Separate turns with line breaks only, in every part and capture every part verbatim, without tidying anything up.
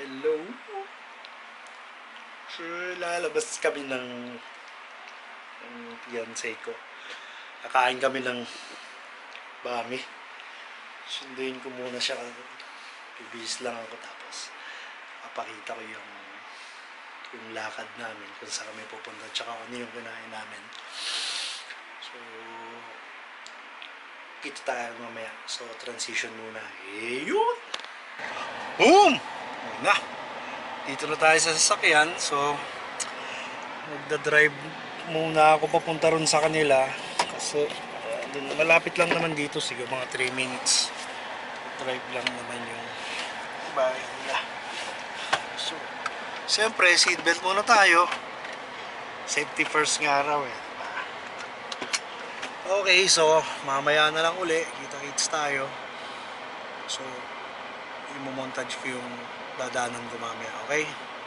Hello. So, lalabas kami ng ng fiancé ko. Kakain kami ng bami. Sunduin ko muna siya. Bibihis lang ako tapos papakita ko yung yung lakad namin kung saan kami pupunta tsaka ano yung kinain namin. So, kita tayo mamaya. So, transition muna. Eh, yun! Boom! Na! Dito na tayo sa sasakyan. So, magdadrive muna ako papunta ron sa kanila. Kasi, uh, dun, malapit lang naman dito. Siguro mga three minutes. Drive lang naman yung bahay nila. So, siyempre, seatbelt muna tayo. Safety first nga raw eh. Okay, so, mamaya na lang uli. Kita-kits tayo. So, i-montage ko yung dadaanan ko mamaya, okay?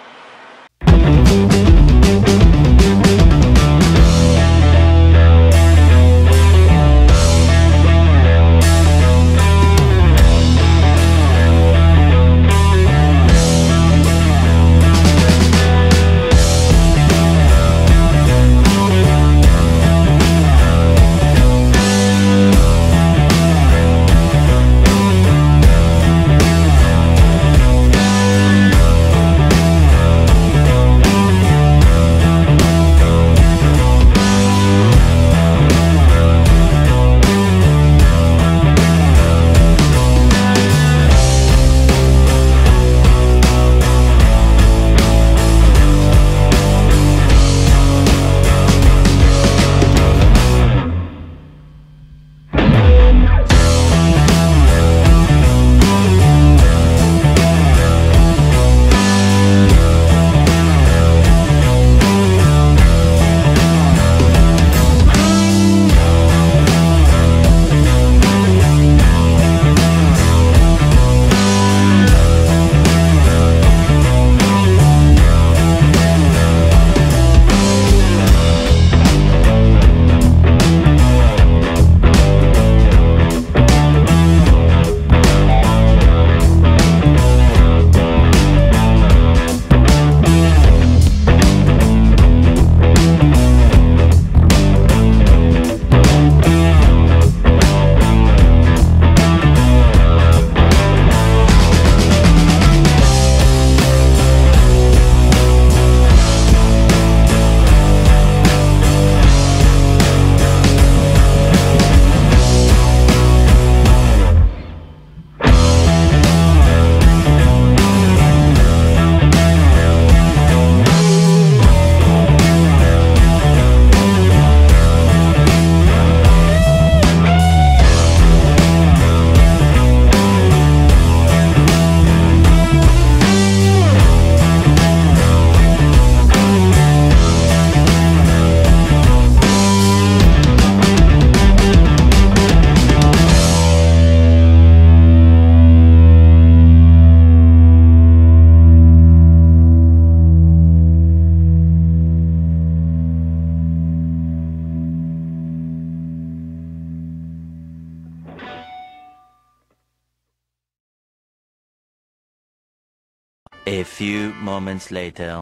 A few moments later.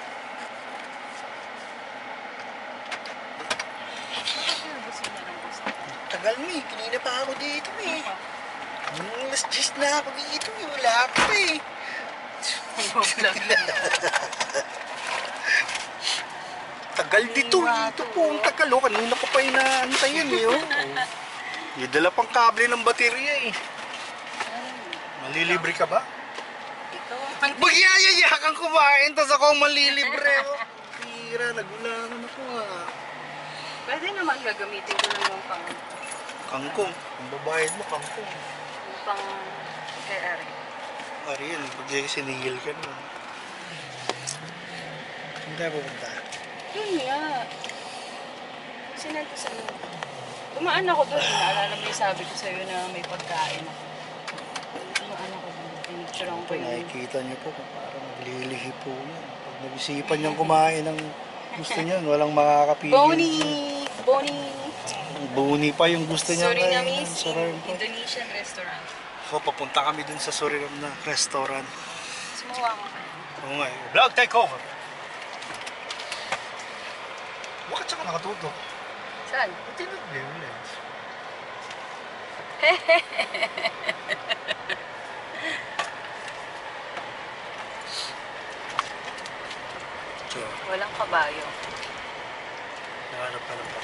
Tagal mo eh. Kanina pa ako dito eh. Hmm, mas just na ako dito eh. Wala ako eh. Tagal dito. Dito po. Ang tagal oh. Kanina ko pa inaantay yan eh oh. Yung dala pang kable ng baterya eh. Malilibre ka ba? Magyayaya kang kumain, tas ako malilibre. Tira, nagulangan ako ah.
Pwede naman gagamitin ko lang yung pang...
Kangkong. Ang babayad mo, kangkong.
Yung pang... kay Ari.
Ari yan, pag sinigil ka naman. Saan tayo pupunta?
Yun nga. Sinan ko sa'yo. Tumaan ako doon. Naalala mo yung sabi ko sa'yo na may pagkain ako. Tumaan ako doon. Pinicturean ko yun.
Nakikita niyo po kung parang naglilihi po yan. Pag nabisipan niyang kumain ng gusto niyan, walang makakapigil.
Boni! Boni!
Boni pa yung gusto niya.
Surinamese Indonesian restaurant.
So, papunta kami dun sa Suriname na restaurant.
Sumuha ka.
Oo nga eh. Vlog take over. Bakit siya ka nakatutok?
Saan?
Buti na yung lens. So,
Walang kabayo.
nahanap ka lang pa.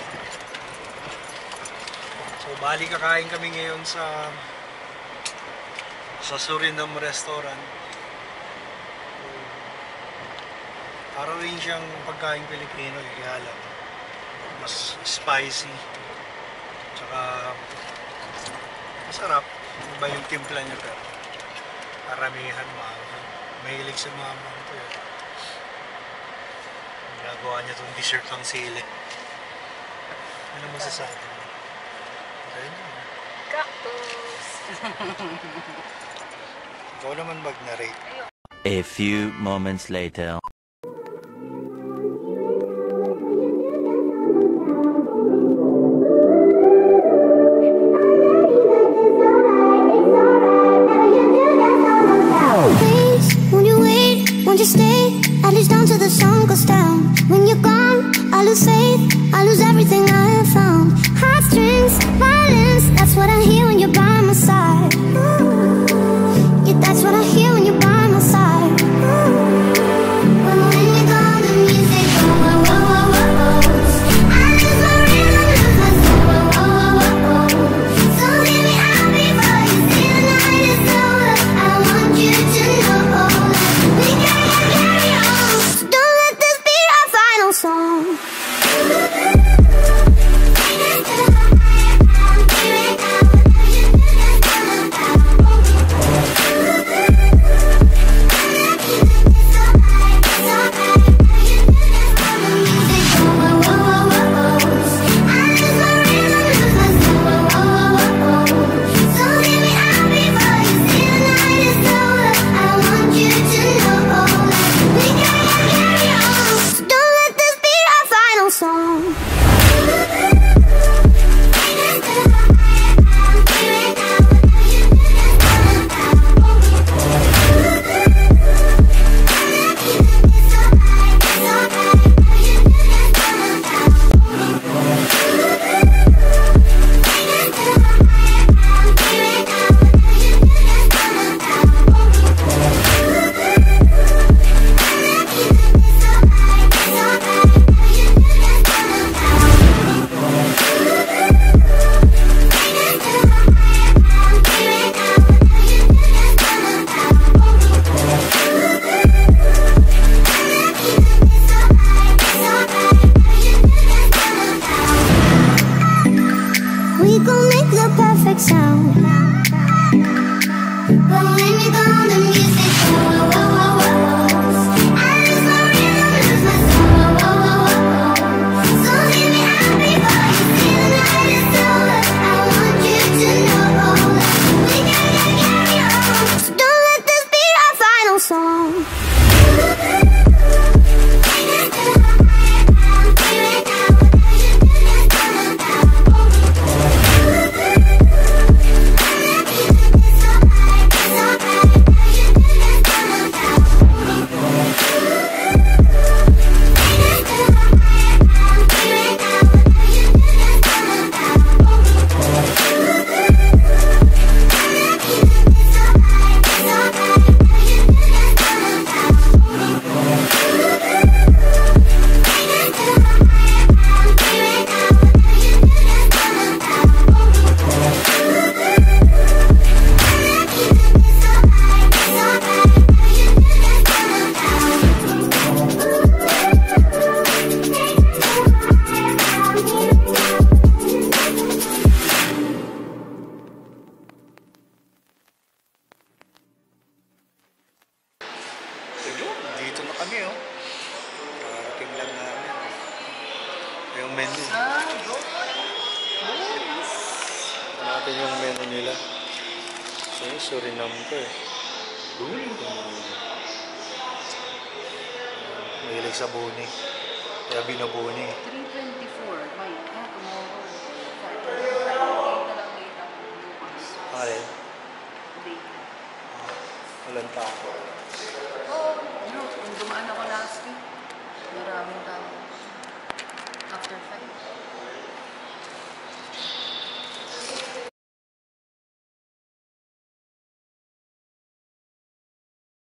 So, bali kakain kami ngayon sa sa Suriname restaurant. So, para rin siyang pagkain Pilipino, eh, kaya lang mas spicy. Tsaka masarap. Iba yung timpla niya pero karamihan maanghang. Mahilig sa mama ko yun. Ginagawa niya itong dessert ng sili. Ano masasabi mo? Okay na.
Cactus.
Ikaw naman mag-narrate.
A few moments later.
Please, won't you wait, won't you stay, at least until the sun goes down. When you're gone, I lose faith, I lose everything I have found. Heartstrings, violence, that's what I hear when you're by my side. Yeah, that's what I hear when you're by my side. When when you're gone, the music go whoa, whoa, whoa, whoa, whoa. I lose my rhythm, lose my soul, whoa, whoa, whoa, whoa, whoa. So hear me out before you say the night is over. I want you to know that we gotta carry on. So don't let this be our final song. We gon' make the perfect sound. But when you're gone, the music go whoa, whoa, whoa, whoa. I lose my rhythm, lose my soul, whoa, whoa, whoa, whoa. So hear me out before you say the night is over. I want you to know that we gotta carry on. So don't let this be our final song.
Dito na kami, oh. Karating lang namin. Yung menu.
Ah,
Ito natin yung menu nila. So, yung Suriname ko eh. Mahilig sa buni. Kaya binabuni.
three twenty-four. May, ah, tomorrow. Saturday na lang late ako bukas.
Alin?
Date.
Walang tako.
Oo, ano, kung dumaan ako last week, maraming tao.